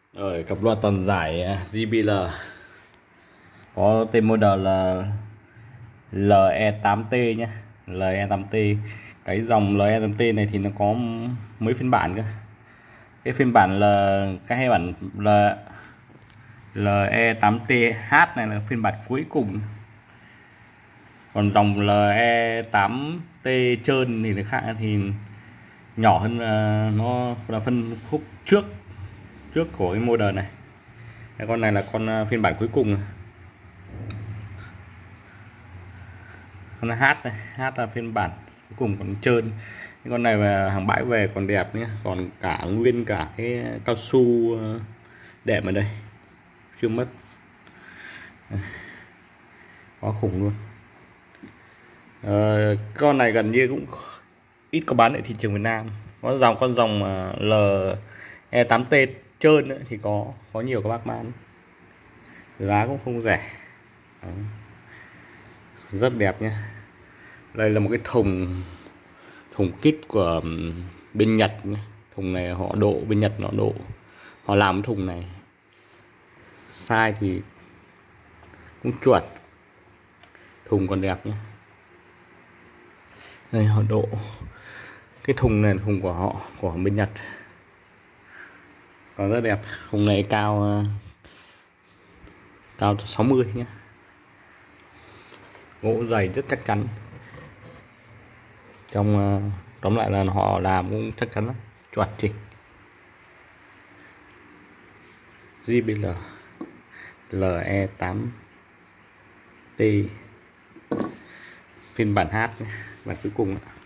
Ở cặp loa toàn giải JBL có tên model là LE8T nhé. LE8T, cái dòng LE8T này thì nó có mấy phiên bản cơ. Cái phiên bản là cái hai bản là LE8TH này là phiên bản cuối cùng, còn dòng LE8T trơn thì nó khác, thì nhỏ hơn, nó là phân khúc trước của cái model này. Cái con này là con phiên bản cuối cùng. Con H này, H là phiên bản cuối cùng còn trơn. Cái con này mà hàng bãi về còn đẹp nhé, còn nguyên cả cái cao su đệm ở đây chưa mất, quá khủng luôn. Con này gần như cũng ít có bán ở thị trường Việt Nam. Con dòng LE8T trơn nữa thì có nhiều các bác bán, giá cũng không rẻ. Đó, rất đẹp nhé. Đây là một cái thùng kit của bên Nhật. Thùng này họ độ, bên Nhật họ làm cái thùng này size thì cũng chuẩn, thùng còn đẹp nhé. Đây họ độ cái thùng này là thùng của họ, của bên Nhật, còn rất đẹp. Thùng này cao 60 nhé, gỗ dày rất chắc chắn. Tóm lại là họ làm cũng chắc chắn lắm, chuẩn chỉnh. JBL LE8T phiên bản H, bản cuối cùng.